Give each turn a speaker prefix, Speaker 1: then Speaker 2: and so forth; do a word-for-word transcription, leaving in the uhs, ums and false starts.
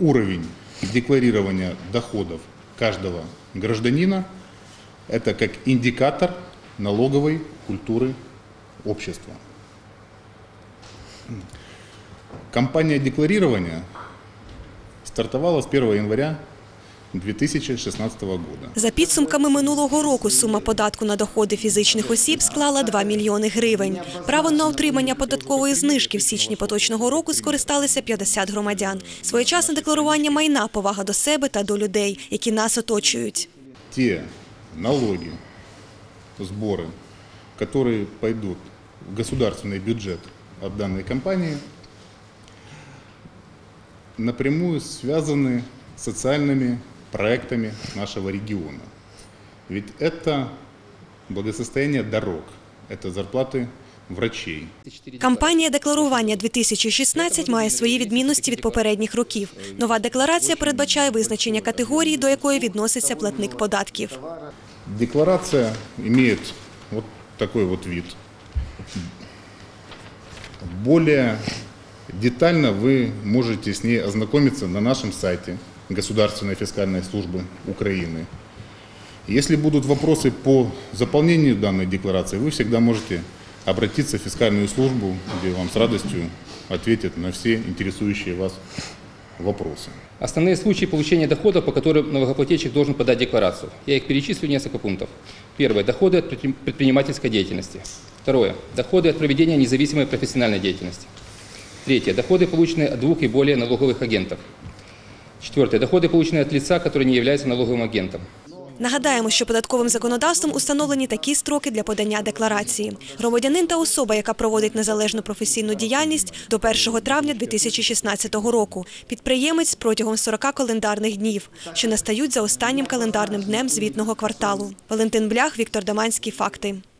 Speaker 1: уровень декларирования доходов каждого гражданина – это как индикатор налоговой культуры общества. Кампания декларирования стартовала с первого января дві тисячі шістнадцятого року.
Speaker 2: За підсумками минулого року сума податку на доходи фізичних осіб склала два мільйони гривень. Право на отримання податкової знижки в січні поточного року скористалися п'ятдесят громадян. Своєчасне декларування майна, повага до себе та до людей, які нас оточують.
Speaker 1: Ті налоги, збори, які пойдуть в государственный бюджет от данной компании, напрямую связаны с социальными проектами нашего региона. Ведь это благосостояние дорог, это зарплаты врачей.
Speaker 2: Кампанія декларування дві тисячі шістнадцять має свої відмінності від попередніх років. Нова декларація передбачає визначення категорії, до якої відноситься платник податків.
Speaker 1: Декларация имеет вот такой вот вид. Более детально вы можете с ней ознакомиться на нашем сайте Государственной фискальной службы Украины. Если будут вопросы по заполнению данной декларации, вы всегда можете обратиться в фискальную службу, где вам с радостью ответят на все интересующие вас вопросы.
Speaker 3: Основные случаи получения доходов, по которым налогоплательщик должен подать декларацию. Я их перечислю, несколько пунктов. Первое. Доходы от предпринимательской деятельности. Второе. Доходы от проведения независимой профессиональной деятельности. Третье. Доходы, полученные от двух и более налоговых агентов. Четвертое. Доходы, полученные от лица, которое не является налоговым агентом.
Speaker 2: Нагадаємо, що податковим законодавством установлені такі строки для подання декларації. Громадянин та особа, яка проводить незалежну професійну діяльність до першого травня дві тисячі шістнадцятого року. Підприємець протягом сорока календарних днів, що настають за останнім календарним днем звітного кварталу. Валентин Блях, Віктор Даманський. Факти.